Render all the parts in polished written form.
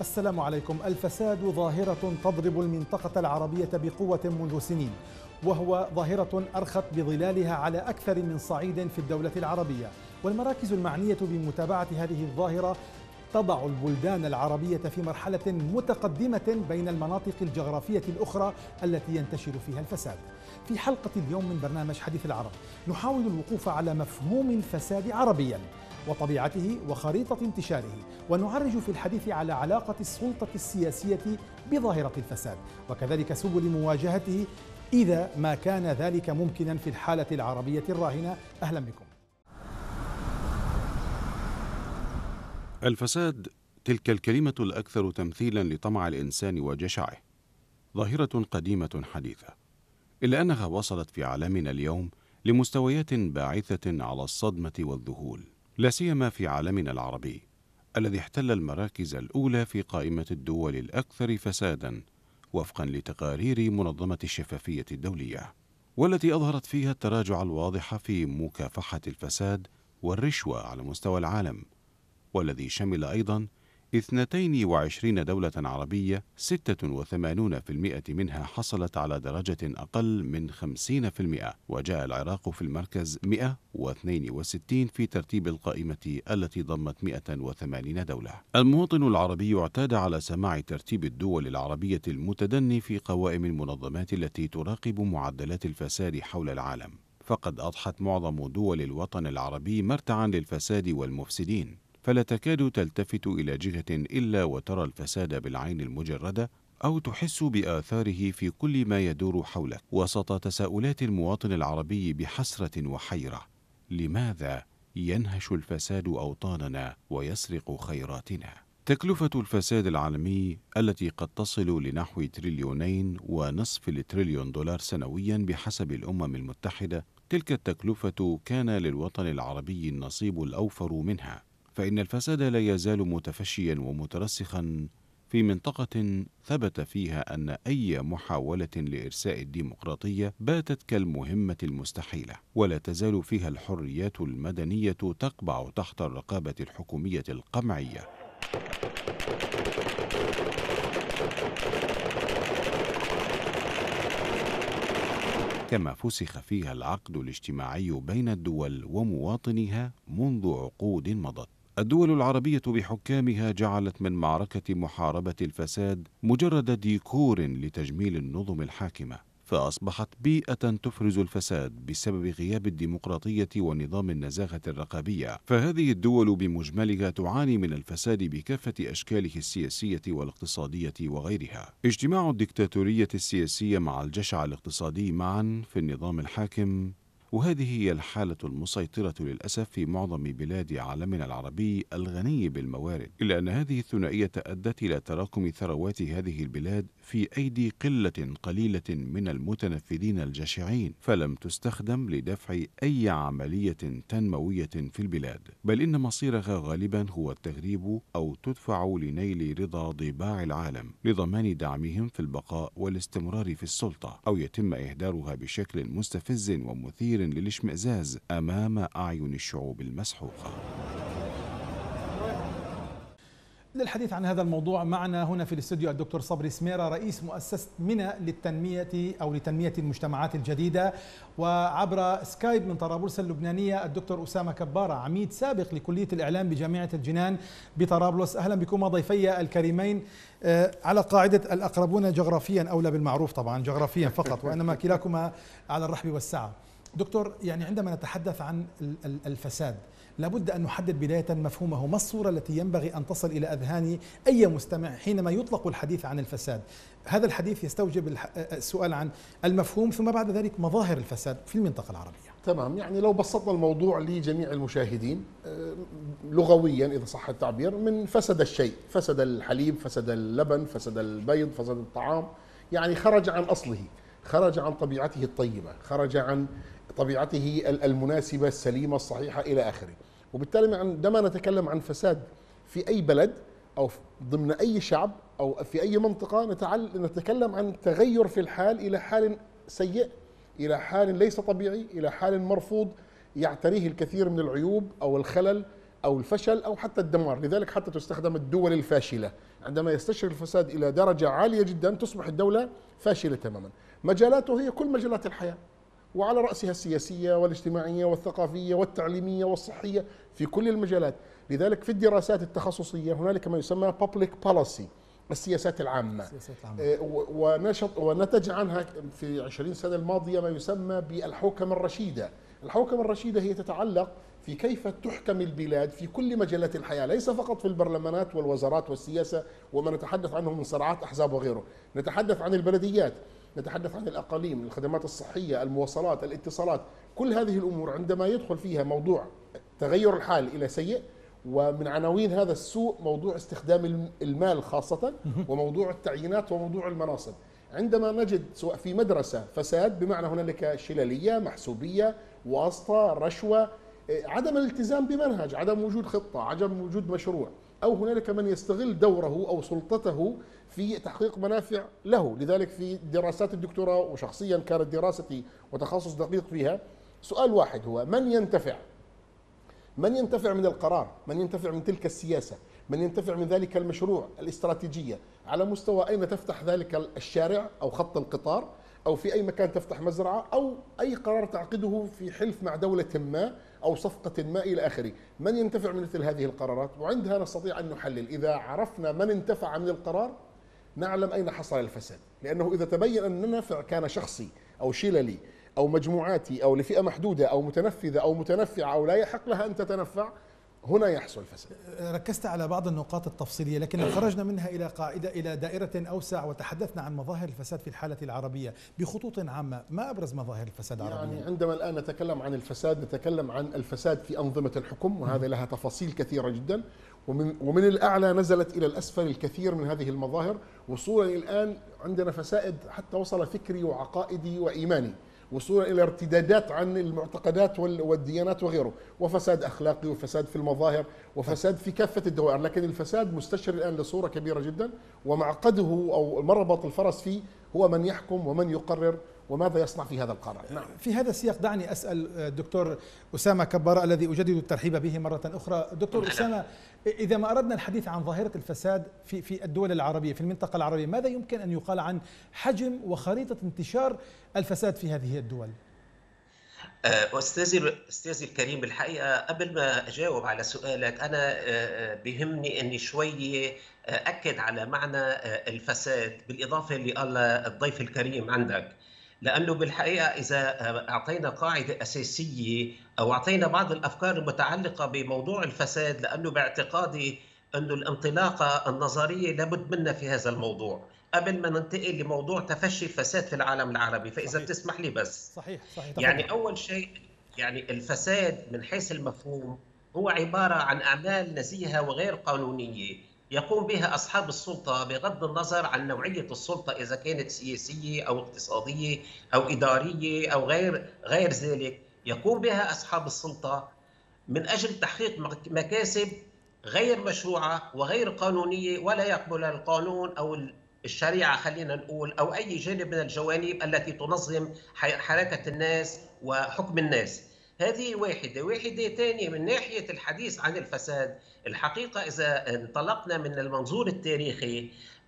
السلام عليكم. الفساد ظاهرة تضرب المنطقة العربية بقوة منذ سنين، وهو ظاهرة أرخت بظلالها على أكثر من صعيد في الدولة العربية، والمراكز المعنية بمتابعة هذه الظاهرة تضع البلدان العربية في مرحلة متقدمة بين المناطق الجغرافية الأخرى التي ينتشر فيها الفساد. في حلقة اليوم من برنامج حديث العرب نحاول الوقوف على مفهوم الفساد عربياً وطبيعته وخريطة انتشاره، ونعرج في الحديث على علاقة السلطة السياسية بظاهرة الفساد، وكذلك سبل مواجهته إذا ما كان ذلك ممكنا في الحالة العربية الراهنة. أهلا بكم. الفساد تلك الكلمة الأكثر تمثيلا لطمع الإنسان وجشعه، ظاهرة قديمة حديثة، إلا أنها وصلت في عالمنا اليوم لمستويات باعثة على الصدمة والذهول، لا سيما في عالمنا العربي الذي احتل المراكز الأولى في قائمة الدول الأكثر فسادا وفقا لتقارير منظمة الشفافية الدولية، والتي أظهرت فيها التراجع الواضح في مكافحة الفساد والرشوة على مستوى العالم، والذي شمل أيضا 22 دولة عربية 86% منها حصلت على درجة أقل من 50%، وجاء العراق في المركز 162 في ترتيب القائمة التي ضمت 180 دولة. المواطن العربي اعتاد على سماع ترتيب الدول العربية المتدني في قوائم المنظمات التي تراقب معدلات الفساد حول العالم، فقد أضحت معظم دول الوطن العربي مرتعا للفساد والمفسدين، فلا تكاد تلتفت إلى جهة إلا وترى الفساد بالعين المجردة أو تحس بآثاره في كل ما يدور حولك، وسط تساؤلات المواطن العربي بحسرة وحيرة: لماذا ينهش الفساد أوطاننا ويسرق خيراتنا؟ تكلفة الفساد العالمي التي قد تصل لنحو 2.5 تريليون دولار سنويا بحسب الأمم المتحدة، تلك التكلفة كان للوطن العربي النصيب الأوفر منها، فإن الفساد لا يزال متفشيا ومترسخا في منطقة ثبت فيها أن أي محاولة لإرساء الديمقراطية باتت كالمهمة المستحيلة، ولا تزال فيها الحريات المدنية تقبع تحت الرقابة الحكومية القمعية. كما فسخ فيها العقد الاجتماعي بين الدول ومواطنيها منذ عقود مضت. الدول العربية بحكامها جعلت من معركة محاربة الفساد مجرد ديكور لتجميل النظم الحاكمة، فأصبحت بيئة تفرز الفساد بسبب غياب الديمقراطية ونظام النزاهة الرقابية، فهذه الدول بمجملها تعاني من الفساد بكافة أشكاله السياسية والاقتصادية وغيرها. اجتماع الدكتاتورية السياسية مع الجشع الاقتصادي معا في النظام الحاكم، وهذه هي الحالة المسيطرة للأسف في معظم بلاد عالمنا العربي الغني بالموارد، إلا أن هذه الثنائية أدت إلى تراكم ثروات هذه البلاد في أيدي قلة قليلة من المتنفذين الجشعين، فلم تستخدم لدفع أي عملية تنموية في البلاد، بل إن مصيرها غالبا هو التغريب أو تدفع لنيل رضا ضباع العالم لضمان دعمهم في البقاء والاستمرار في السلطة، أو يتم إهدارها بشكل مستفز ومثير للاشمئزاز أمام أعين الشعوب المسحوقة. للحديث عن هذا الموضوع معنا هنا في الاستوديو الدكتور صبري سميرة، رئيس مؤسسة منى لتنمية المجتمعات الجديدة، وعبر سكايب من طرابلس اللبنانية الدكتور أسامة كبارة، عميد سابق لكلية الإعلام بجامعة الجنان بطرابلس. أهلا بكم ضيفي الكريمين. على قاعدة الأقربون جغرافيا أولى بالمعروف، طبعا جغرافيا فقط، وإنما كلاكما على الرحب والسعة. دكتور، يعني عندما نتحدث عن الفساد لابد أن نحدد بداية مفهومه، ما الصورة التي ينبغي أن تصل إلى أذهان أي مستمع حينما يطلق الحديث عن الفساد؟ هذا الحديث يستوجب السؤال عن المفهوم، ثم بعد ذلك مظاهر الفساد في المنطقة العربية. تمام، يعني لو بسطنا الموضوع لجميع المشاهدين لغويا إذا صح التعبير، من فسد الشيء، فسد الحليب، فسد اللبن، فسد البيض، فسد الطعام، يعني خرج عن أصله، خرج عن طبيعته الطيبة، خرج عن طبيعته المناسبة السليمة الصحيحة إلى آخره. وبالتالي عندما نتكلم عن فساد في أي بلد أو ضمن أي شعب أو في أي منطقة، نتكلم عن تغير في الحال إلى حال سيء، إلى حال ليس طبيعي، إلى حال مرفوض يعتريه الكثير من العيوب أو الخلل أو الفشل أو حتى الدمار. لذلك حتى تستخدم الدول الفاشلة، عندما يستشري الفساد إلى درجة عالية جدا تصبح الدولة فاشلة تماما. مجالاته هي كل مجالات الحياة، وعلى رأسها السياسية والاجتماعية والثقافية والتعليمية والصحية، في كل المجالات. لذلك في الدراسات التخصصية هنالك ما يسمى public policy، السياسات العامة، ونتج عنها في 20 سنة الماضية ما يسمى بالحوكمة الرشيدة. الحوكمة الرشيدة هي تتعلق في كيف تحكم البلاد في كل مجالات الحياة، ليس فقط في البرلمانات والوزارات والسياسة وما نتحدث عنه من صراعات أحزاب وغيره، نتحدث عن البلديات، نتحدث عن الأقاليم، الخدمات الصحية، المواصلات، الاتصالات. كل هذه الأمور عندما يدخل فيها موضوع تغير الحال إلى سيء، ومن عناوين هذا السوء موضوع استخدام المال خاصة، وموضوع التعيينات وموضوع المناصب. عندما نجد سواء في مدرسة فساد بمعنى هنالك شلالية، محسوبية، واسطة، رشوة، عدم الالتزام بمنهج، عدم وجود خطة، عدم وجود مشروع، أو هنالك من يستغل دوره أو سلطته في تحقيق منافع له. لذلك في دراسات الدكتوراه، وشخصيا كانت دراستي وتخصص دقيق فيها، سؤال واحد هو: من ينتفع؟ من ينتفع من القرار؟ من ينتفع من تلك السياسة؟ من ينتفع من ذلك المشروع، الاستراتيجية؟ على مستوى أين تفتح ذلك الشارع أو خط القطار، أو في أي مكان تفتح مزرعة، أو أي قرار تعقده في حلف مع دولة ما أو صفقة ما إلى آخره. من ينتفع من مثل هذه القرارات؟ وعندها نستطيع أن نحلل. إذا عرفنا من انتفع من القرار نعلم أين حصل الفساد، لأنه إذا تبين أن النفع كان شخصي أو شللي أو مجموعاتي أو لفئة محدودة أو متنفذة أو متنفعة أو لا يحق لها أن تتنفع، هنا يحصل فساد. ركزت على بعض النقاط التفصيلية، لكن لو خرجنا منها إلى قاعدة، إلى دائرة أوسع، وتحدثنا عن مظاهر الفساد في الحالة العربية بخطوط عامة، ما أبرز مظاهر الفساد العربية؟ يعني عندما الآن نتكلم عن الفساد نتكلم عن الفساد في أنظمة الحكم، وهذا لها تفاصيل كثيرة جدا، ومن الأعلى نزلت إلى الأسفل الكثير من هذه المظاهر، وصولا الآن عندنا فساد حتى وصل فكري وعقائدي وإيماني، وصولا إلى ارتدادات عن المعتقدات والديانات وغيره، وفساد أخلاقي، وفساد في المظاهر، وفساد في كافة الدوائر. لكن الفساد مستشر الآن لصورة كبيرة جدا، ومعقده أو مربط الفرس فيه هو من يحكم ومن يقرر وماذا يصنع في هذا القرار. نعم. في هذا السياق دعني أسأل الدكتور أسامة كبارة الذي أجدد الترحيب به مرة أخرى. دكتور أسامة، إذا ما أردنا الحديث عن ظاهرة الفساد في الدول العربية، في المنطقة العربية، ماذا يمكن أن يقال عن حجم وخريطة انتشار الفساد في هذه الدول؟ أستاذي الكريم، الحقيقة قبل ما أجاوب على سؤالك أنا بيهمني أني شوي أكد على معنى الفساد بالإضافة اللي قال الضيف الكريم عندك، لأنه بالحقيقة إذا أعطينا قاعدة أساسية أو أعطينا بعض الأفكار المتعلقة بموضوع الفساد، لأنه باعتقادي أنه الانطلاقة النظرية لابد منها في هذا الموضوع قبل ما ننتقل لموضوع تفشي الفساد في العالم العربي. فإذا صحيح. تسمح لي بس. صحيح. يعني أول شيء، يعني الفساد من حيث المفهوم هو عبارة عن أعمال نزيهة وغير قانونية يقوم بها أصحاب السلطة بغض النظر عن نوعية السلطة، إذا كانت سياسية أو اقتصادية أو إدارية أو غير ذلك. يقوم بها أصحاب السلطة من أجل تحقيق مكاسب غير مشروعة وغير قانونية ولا يقبلها القانون أو الشريعة، خلينا نقول، أو أي جانب من الجوانب التي تنظم حركة الناس وحكم الناس. هذه واحدة ثانية. من ناحية الحديث عن الفساد، الحقيقة إذا انطلقنا من المنظور التاريخي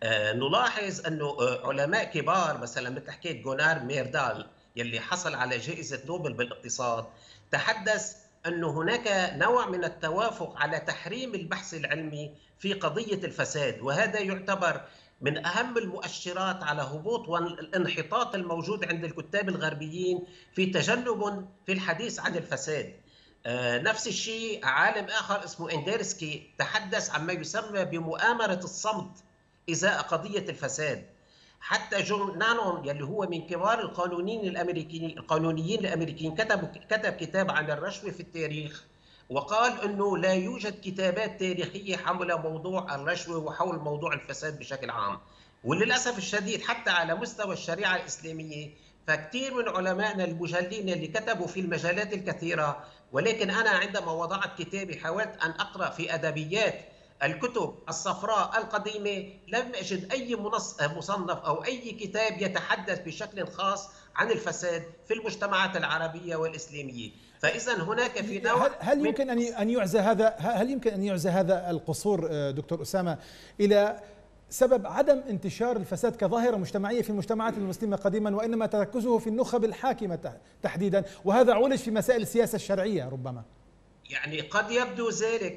نلاحظ أنه علماء كبار مثلا مثل حكاية جونار ميردال يلي حصل على جائزة نوبل بالاقتصاد تحدث أنه هناك نوع من التوافق على تحريم البحث العلمي في قضية الفساد، وهذا يعتبر من أهم المؤشرات على هبوط والانحطاط الموجود عند الكتاب الغربيين في تجنب في الحديث عن الفساد. نفس الشيء عالم آخر اسمه إنديرسكي تحدث عما يسمى بمؤامرة الصمت إزاء قضية الفساد. حتى جون نانون يلي هو من كبار القانونيين الأمريكيين كتب كتاب عن الرشوة في التاريخ، وقال أنه لا يوجد كتابات تاريخية حول موضوع الرشوة وحول موضوع الفساد بشكل عام. وللأسف الشديد حتى على مستوى الشريعة الإسلامية فكثير من علمائنا المجلين اللي كتبوا في المجالات الكثيرة، ولكن أنا عندما وضعت كتابي حاولت أن أقرأ في أدبيات الكتب الصفراء القديمة، لم أجد أي مصنف أو أي كتاب يتحدث بشكل خاص عن الفساد في المجتمعات العربية والإسلامية. فإذا هناك في نوع هل يمكن أن يعزى هذا، هل يمكن أن يعزى هذا القصور دكتور أسامة إلى سبب عدم انتشار الفساد كظاهرة مجتمعية في المجتمعات المسلمة قديما، وإنما تركزه في النخب الحاكمة تحديدا، وهذا عولج في مسائل السياسة الشرعية ربما؟ يعني قد يبدو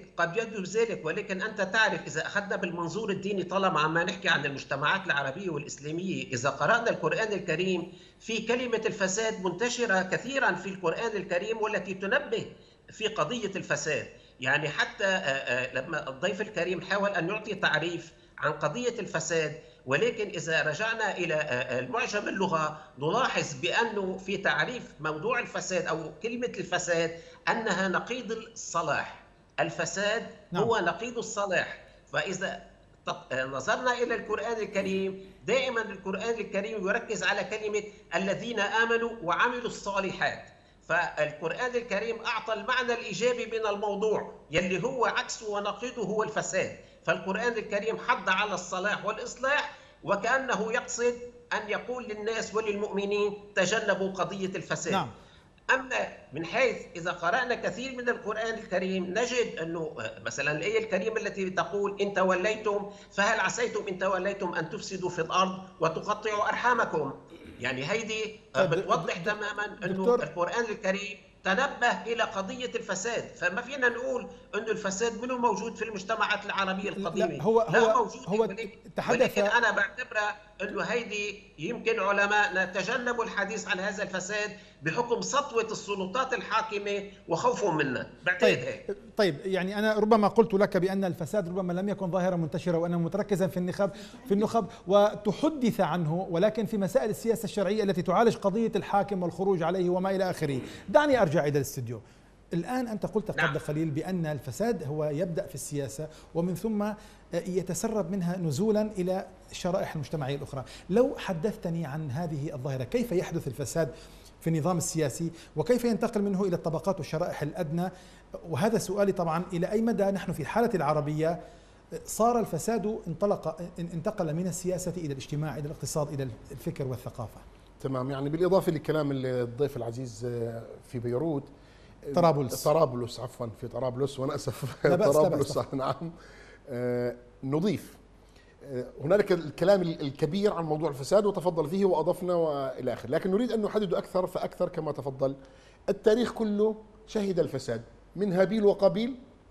ذلك، ولكن أنت تعرف إذا أخذنا بالمنظور الديني، طالما عم نحكي عن المجتمعات العربية والإسلامية، إذا قرأنا القرآن الكريم في كلمة الفساد منتشرة كثيرا في القرآن الكريم، والتي تنبه في قضية الفساد. يعني حتى لما الضيف الكريم حاول أن يعطي تعريف عن قضية الفساد، ولكن إذا رجعنا إلى المعجم اللغة نلاحظ بأنه في تعريف موضوع الفساد أو كلمة الفساد أنها نقيض الصلاح. الفساد هو نقيض الصلاح. فإذا نظرنا إلى القرآن الكريم، دائما القرآن الكريم يركز على كلمة الذين آمنوا وعملوا الصالحات. فالقرآن الكريم أعطى المعنى الإيجابي من الموضوع يلي هو عكسه ونقيضه هو الفساد. فالقرآن الكريم حض على الصلاح والإصلاح، وكأنه يقصد أن يقول للناس وللمؤمنين تجنبوا قضية الفساد. نعم. أما من حيث إذا قرأنا كثير من القرآن الكريم نجد أنه مثلا الآية الكريمة التي تقول إن توليتم فهل عسيتم إن توليتم أن تفسدوا في الأرض وتقطعوا أرحامكم. يعني هيدي بتوضح تماما أنه القرآن الكريم تنبه إلى قضية الفساد. فما فينا نقول أنه الفساد منه موجود في المجتمعات العربية القديمة. لا، هو موجود، ولكن أنا بعتبرها أنه هيدي يمكن علماء تجنبوا الحديث عن هذا الفساد بحكم سطوة السلطات الحاكمة وخوفهم منه. طيب يعني أنا ربما قلت لك بأن الفساد ربما لم يكن ظاهرة منتشرة وأنه متركزا في النخب وتحدث عنه، ولكن في مسائل السياسة الشرعية التي تعالج قضية الحاكم والخروج عليه وما إلى آخره. دعني أرجع إلى الاستديو. الآن أنت قلت قبل قليل بأن الفساد هو يبدأ في السياسة ومن ثم يتسرب منها نزولا إلى الشرائح المجتمعية الأخرى. لو حدثتني عن هذه الظاهرة، كيف يحدث الفساد في النظام السياسي وكيف ينتقل منه إلى الطبقات والشرائح الأدنى؟ وهذا سؤالي طبعا، إلى أي مدى نحن في الحالة العربية صار الفساد انتقل من السياسة إلى الاجتماع، إلى الاقتصاد، إلى الفكر والثقافة؟ تمام. يعني بالإضافة لكلام الضيف العزيز في بيروت، طرابلس عفوا، في طرابلس، وأنا أسف طرابلس نعم، نضيف هنالك الكلام الكبير عن موضوع الفساد وتفضل فيه وأضفنا وإلى آخره، لكن نريد أن نحدد أكثر فأكثر. كما تفضل، التاريخ كله شهد الفساد من هابيل وقابيل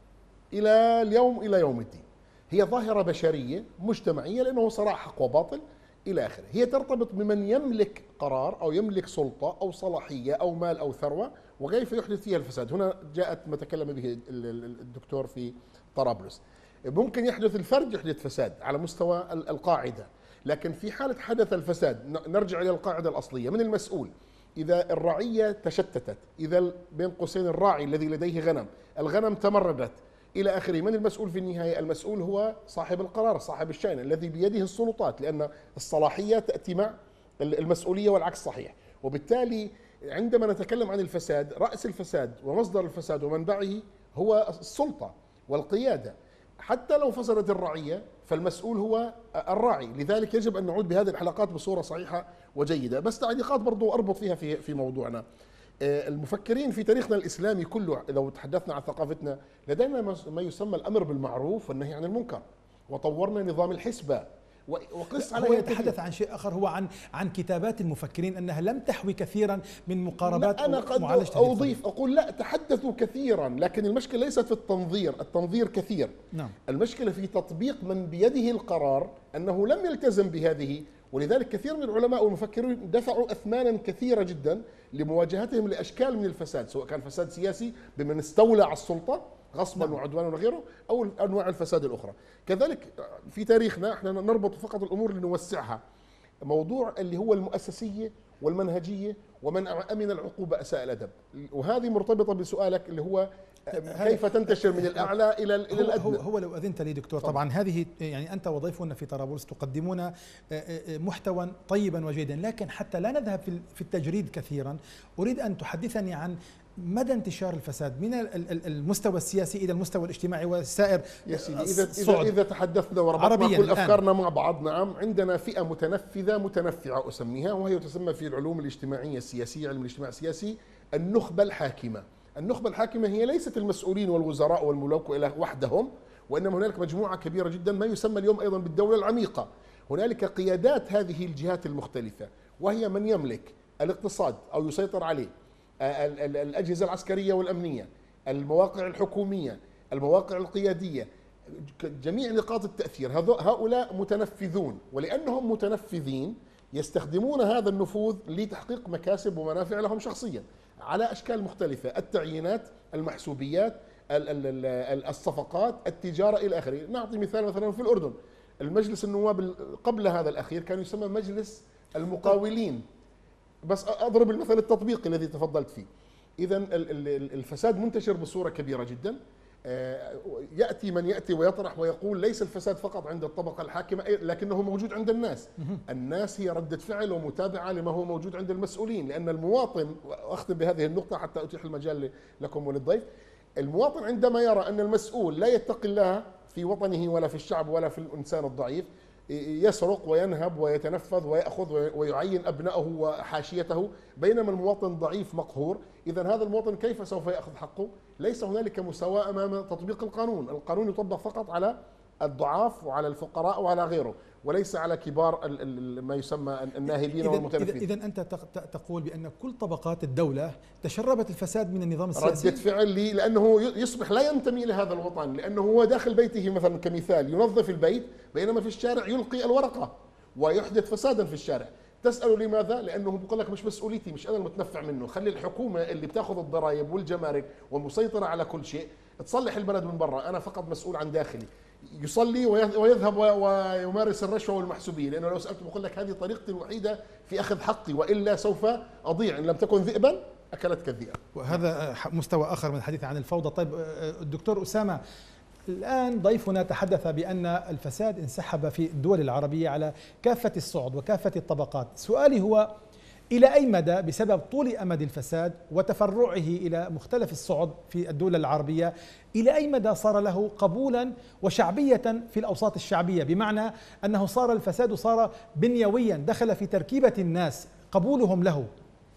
إلى اليوم، إلى يوم الدين. هي ظاهرة بشرية مجتمعية، لأنه صراع حق وباطل إلى آخره. هي ترتبط بمن يملك قرار أو يملك سلطة أو صلاحية أو مال أو ثروة، وكيف يحدث فيها الفساد. هنا جاءت ما تكلم به الدكتور في طرابلس. ممكن يحدث الفرد يحدث فساد على مستوى القاعدة، لكن في حالة حدث الفساد نرجع إلى القاعدة الأصلية. من المسؤول إذا الرعية تشتتت، إذا بين قوسين الراعي الذي لديه غنم، الغنم تمردت إلى آخره، من المسؤول في النهاية؟ المسؤول هو صاحب القرار، صاحب الشأن، الذي بيده السلطات، لأن الصلاحية تأتي مع المسؤولية والعكس صحيح. وبالتالي عندما نتكلم عن الفساد، رأس الفساد ومصدر الفساد ومنبعه هو السلطة والقيادة. حتى لو فسدت الرعية فالمسؤول هو الراعي. لذلك يجب أن نعود بهذه الحلقات بصورة صحيحة وجيدة. بس تعليقات برضو أربط فيها في موضوعنا. المفكرين في تاريخنا الإسلامي كله، لو تحدثنا عن ثقافتنا، لدينا ما يسمى الأمر بالمعروف والنهي عن المنكر، وطورنا نظام الحسبة وقس على. هو يتحدث عن شيء آخر، هو عن كتابات المفكرين أنها لم تحوي كثيرا من مقاربات. أنا قد أضيف أقول لا، تحدثوا كثيرا، لكن المشكلة ليست في التنظير كثير. نعم. المشكلة في تطبيق من بيده القرار أنه لم يلتزم بهذه. ولذلك كثير من العلماء والمفكرين دفعوا أثمانا كثيرة جدا لمواجهتهم لأشكال من الفساد، سواء كان فساد سياسي بمن استولى على السلطة غصبا وعدوانا وغيره، أو أنواع الفساد الأخرى. كذلك في تاريخنا احنا نربط فقط الأمور لنوسعها. موضوع اللي هو المؤسسية والمنهجية، ومن أمن العقوبة أساء الأدب، وهذه مرتبطة بسؤالك اللي هو كيف تنتشر من الأعلى إلى الأدنى. هو لو أذنت لي دكتور، طبعا هذه يعني أنت وضيفنا في طرابلس تقدمون محتوى طيبا وجيدا، لكن حتى لا نذهب في التجريد كثيرا، أريد أن تحدثني عن مدى انتشار الفساد من المستوى السياسي إلى المستوى الاجتماعي والسائر يا سيدي إذا تحدثنا وربطنا كل أفكارنا مع بعض، نعم عندنا فئة متنفذة متنفعة أسميها، وهي تسمى في العلوم الاجتماعية السياسية، علم الاجتماع السياسي، النخبة الحاكمة. النخبة الحاكمة هي ليست المسؤولين والوزراء والملوك وحدهم، وإنما هنالك مجموعة كبيرة جدا ما يسمى اليوم أيضا بالدولة العميقة. هنالك قيادات هذه الجهات المختلفة، وهي من يملك الاقتصاد أو يسيطر عليه، الأجهزة العسكرية والأمنية، المواقع الحكومية، المواقع القيادية، جميع نقاط التأثير. هؤلاء متنفذون، ولأنهم متنفذين يستخدمون هذا النفوذ لتحقيق مكاسب ومنافع لهم شخصيا على أشكال مختلفة: التعيينات، المحسوبيات، الصفقات، التجارة إلى آخره. نعطي مثال، مثلا في الأردن المجلس النواب قبل هذا الأخير كان يسمى مجلس المقاولين، بس أضرب المثل التطبيقي الذي تفضلت فيه. إذا الفساد منتشر بصورة كبيرة جدا. يأتي من يأتي ويطرح ويقول ليس الفساد فقط عند الطبقة الحاكمة، لكنه موجود عند الناس. الناس هي ردة فعل ومتابعة لما هو موجود عند المسؤولين، لأن المواطن، وأختم بهذه النقطة حتى أتيح المجال لكم وللضيف، المواطن عندما يرى أن المسؤول لا يتقي الله في وطنه ولا في الشعب ولا في الإنسان الضعيف، يسرق وينهب ويتنفذ ويأخذ ويعين أبنائه وحاشيته، بينما المواطن ضعيف مقهور، إذا هذا المواطن كيف سوف يأخذ حقه؟ ليس هنالك مساواة أمام تطبيق القانون. القانون يطبق فقط على الضعاف وعلى الفقراء وعلى غيره، وليس على كبار ما يسمى الناهبين والمتنفذين. إذا أنت تقول بأن كل طبقات الدولة تشربت الفساد من النظام السياسي؟ ردة فعل لأنه يصبح لا ينتمي لهذا الوطن، لأنه هو داخل بيته مثلا كمثال ينظف البيت، بينما في الشارع يلقي الورقة ويحدث فسادا في الشارع. تسأله لماذا؟ لأنه بيقول لك مش مسؤوليتي، مش أنا المتنفع منه، خلي الحكومة اللي بتاخذ الضرائب والجمارك والمسيطرة على كل شيء تصلح البلد من برا، أنا فقط مسؤول عن داخلي. يصلي ويذهب ويمارس الرشوة والمحسوبية، لأنه لو سألت بقول لك هذه طريقتي الوحيدة في أخذ حقي، وإلا سوف أضيع، إن لم تكن ذئبا أكلتك الذئاب. وهذا مستوى آخر من الحديث عن الفوضى. طيب الدكتور أسامة، الآن ضيفنا تحدث بأن الفساد انسحب في الدول العربية على كافة الصعد وكافة الطبقات. سؤالي هو: إلى أي مدى بسبب طول أمد الفساد وتفرعه إلى مختلف الصعد في الدول العربية، إلى أي مدى صار له قبولا وشعبية في الأوساط الشعبية، بمعنى أنه صار الفساد صار بنيويا، دخل في تركيبة الناس، قبولهم له؟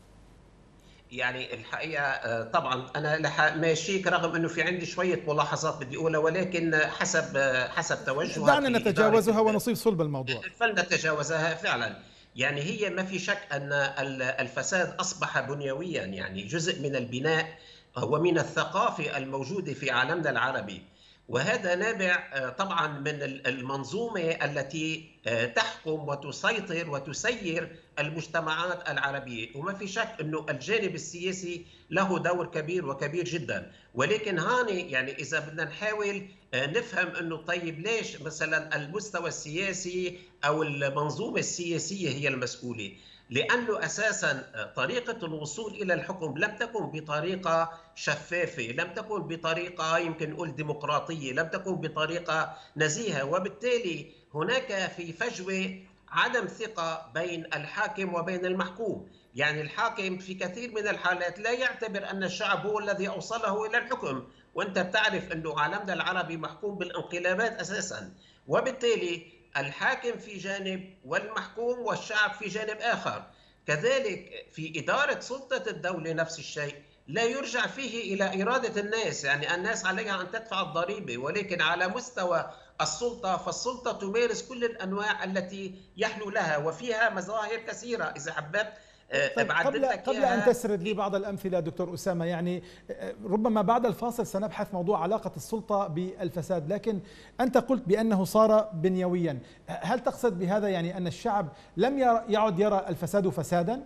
يعني الحقيقة طبعا أنا ماشيك، رغم أنه في عندي شوية ملاحظات بدي أقولها، ولكن حسب توجهها دعنا نتجاوزها ونصيب صلب الموضوع. فلنتجاوزها فعلا. يعني هي ما في شك أن الفساد أصبح بنيويا، يعني جزء من البناء ومن الثقافة الموجودة في عالمنا العربي، وهذا نابع طبعا من المنظومة التي تحكم وتسيطر وتسير المجتمعات العربية. وما في شك أنه الجانب السياسي له دور كبير وكبير جدا، ولكن هاني يعني إذا بدنا نحاول نفهم أنه طيب ليش مثلا المستوى السياسي أو المنظومة السياسية هي المسؤولة؟ لأنه أساساً طريقة الوصول إلى الحكم لم تكن بطريقة شفافة، لم تكن بطريقة يمكن نقول ديمقراطية، لم تكن بطريقة نزيهة، وبالتالي هناك في فجوة عدم ثقة بين الحاكم وبين المحكوم. يعني الحاكم في كثير من الحالات لا يعتبر أن الشعب هو الذي أوصله إلى الحكم، وأنت بتعرف أنه عالمنا العربي محكوم بالانقلابات أساساً، وبالتالي الحاكم في جانب والمحكوم والشعب في جانب آخر. كذلك في إدارة سلطة الدولة نفس الشيء، لا يرجع فيه إلى إرادة الناس، يعني الناس عليها أن تدفع الضريبة، ولكن على مستوى السلطة فالسلطة تمارس كل الأنواع التي يحلو لها، وفيها مظاهر كثيرة إذا حببت. طيب قبل أن تسرد لي بعض الأمثلة دكتور أسامة، يعني ربما بعد الفاصل سنبحث موضوع علاقة السلطة بالفساد، لكن أنت قلت بأنه صار بنيويا، هل تقصد بهذا يعني أن الشعب لم يعد يرى الفساد فسادا؟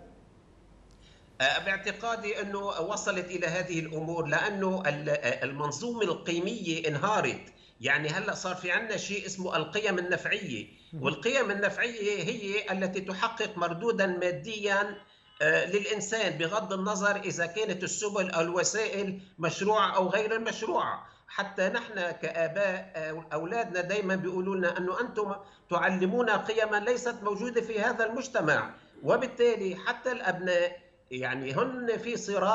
باعتقادي أنه وصلت إلى هذه الأمور لأنه المنظومة القيمية انهارت. يعني هلأ صار في عندنا شيء اسمه القيم النفعية، والقيم النفعية هي التي تحقق مردودا ماديا للإنسان بغض النظر إذا كانت السبل أو الوسائل مشروعة أو غير المشروعة. حتى نحن كآباء أولادنا دايما بيقولوا لنا أنه أنتم تعلمونا قيما ليست موجودة في هذا المجتمع، وبالتالي حتى الأبناء يعني هن في صراع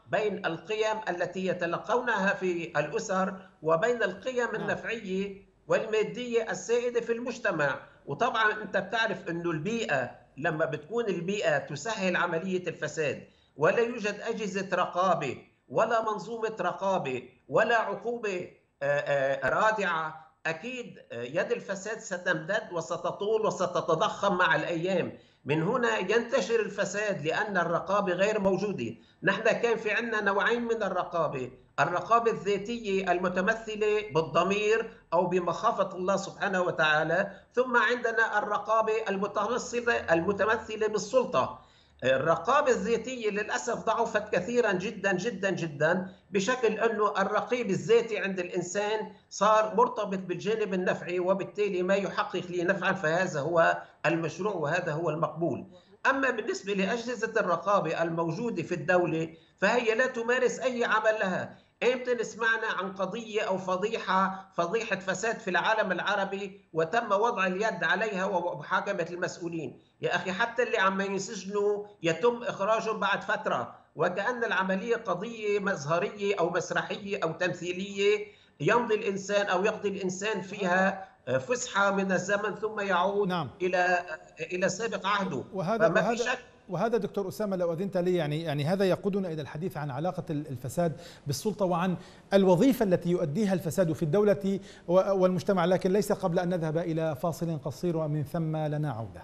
بين القيم التي يتلقونها في الأسر وبين القيم النفعية والمادية السائدة في المجتمع. وطبعا أنت بتعرف أنه البيئة لما بتكون البيئة تسهل عملية الفساد ولا يوجد أجهزة رقابة ولا منظومة رقابة ولا عقوبة رادعة، أكيد يد الفساد ستمتد وستطول وستتضخم مع الأيام. من هنا ينتشر الفساد لأن الرقابة غير موجودة. نحن كان في عندنا نوعين من الرقابة: الرقابة الذاتية المتمثلة بالضمير أو بمخافة الله سبحانه وتعالى، ثم عندنا الرقابة المتمثلة بالسلطة. الرقابة الذاتية للأسف ضعفت كثيرا جدا جدا جدا، بشكل أنه الرقيب الذاتي عند الإنسان صار مرتبط بالجانب النفعي، وبالتالي ما يحقق لي نفعا فهذا هو المشروع وهذا هو المقبول. أما بالنسبة لأجهزة الرقابة الموجودة في الدولة فهي لا تمارس أي عمل لها. إمتى سمعنا عن قضية أو فضيحة فساد في العالم العربي وتم وضع اليد عليها ومحاكمة المسؤولين؟ يا أخي حتى اللي عم ينسجنوا يتم إخراجهم بعد فترة، وكأن العملية قضية مظهرية أو مسرحية أو تمثيلية يمضي الإنسان أو يقضي الإنسان فيها فسحة من الزمن ثم يعود إلى سابق عهده. وهذا دكتور أسامة لو أذنت لي يعني هذا يقودنا إلى الحديث عن علاقة الفساد بالسلطة وعن الوظيفة التي يؤديها الفساد في الدولة والمجتمع، لكن ليس قبل أن نذهب إلى فاصل قصير ومن ثم لنا عودة.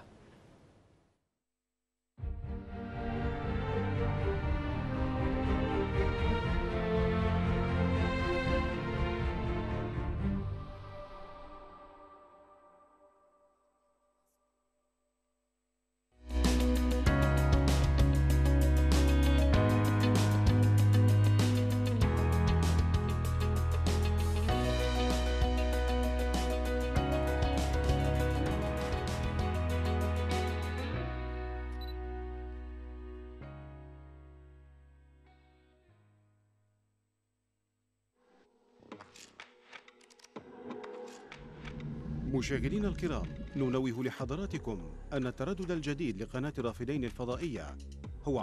مشاهدينا الكرام، ننوه لحضراتكم أن التردد الجديد لقناة رافدين الفضائية هو